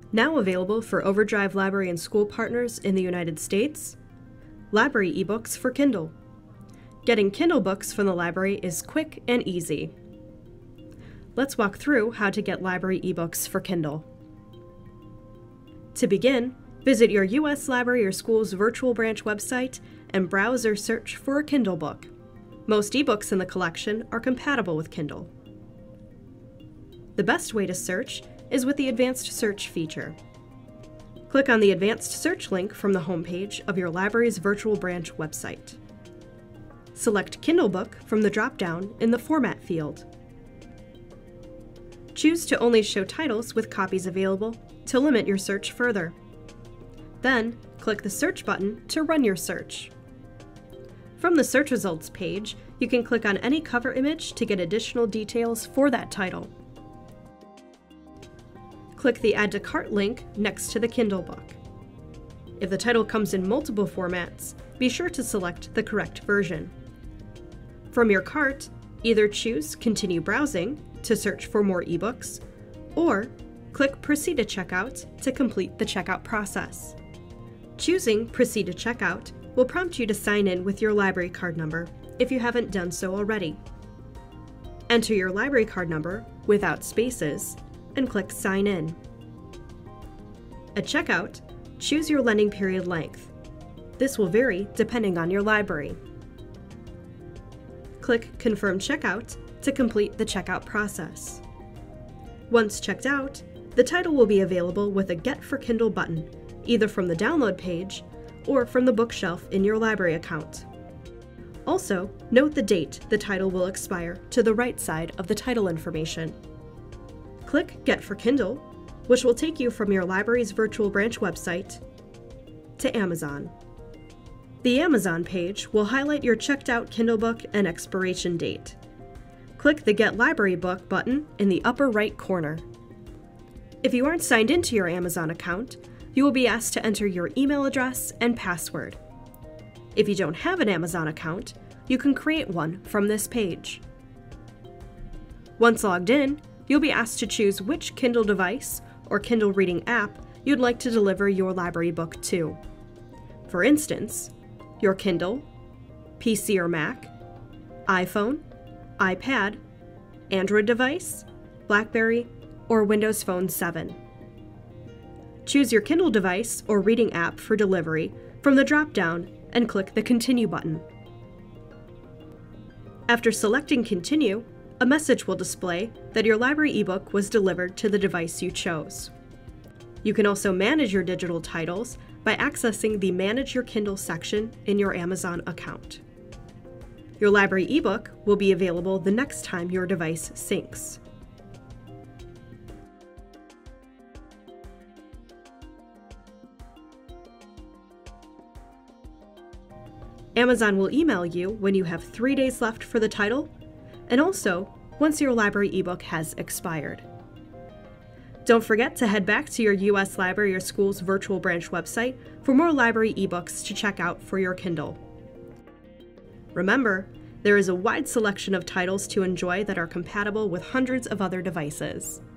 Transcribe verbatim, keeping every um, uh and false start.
Now available for OverDrive library and school partners in the United States, library eBooks for Kindle. Getting Kindle books from the library is quick and easy. Let's walk through how to get library eBooks for Kindle. To begin, visit your U S library or school's virtual branch website and browse or search for a Kindle book. Most eBooks in the collection are compatible with Kindle. The best way to search is with the Advanced Search feature. Click on the Advanced Search link from the homepage of your library's virtual branch website. Select Kindle Book from the drop-down in the Format field. Choose to only show titles with copies available to limit your search further. Then, click the Search button to run your search. From the search results page, you can click on any cover image to get additional details for that title. Click the Add to Cart link next to the Kindle book. If the title comes in multiple formats, be sure to select the correct version. From your cart, either choose Continue Browsing to search for more ebooks, or click Proceed to Checkout to complete the checkout process. Choosing Proceed to Checkout will prompt you to sign in with your library card number if you haven't done so already. Enter your library card number without spaces and click Sign In. At checkout, choose your lending period length. This will vary depending on your library. Click Confirm Checkout to complete the checkout process. Once checked out, the title will be available with a Get for Kindle button, either from the download page or from the bookshelf in your library account. Also, note the date the title will expire to the right side of the title information. Click Get for Kindle, which will take you from your library's virtual branch website to Amazon. The Amazon page will highlight your checked out Kindle book and expiration date. Click the Get Library Book button in the upper right corner. If you aren't signed into your Amazon account, you will be asked to enter your email address and password. If you don't have an Amazon account, you can create one from this page. Once logged in, you'll be asked to choose which Kindle device or Kindle reading app you'd like to deliver your library book to. For instance, your Kindle, P C or Mac, iPhone, iPad, Android device, BlackBerry, or Windows Phone seven. Choose your Kindle device or reading app for delivery from the drop-down and click the Continue button. After selecting Continue, a message will display that your library ebook was delivered to the device you chose. You can also manage your digital titles by accessing the Manage Your Kindle section in your Amazon account. Your library ebook will be available the next time your device syncs. Amazon will email you when you have three days left for the title, and also once your library ebook has expired. Don't forget to head back to your U S library or school's virtual branch website for more library ebooks to check out for your Kindle. Remember, there is a wide selection of titles to enjoy that are compatible with hundreds of other devices.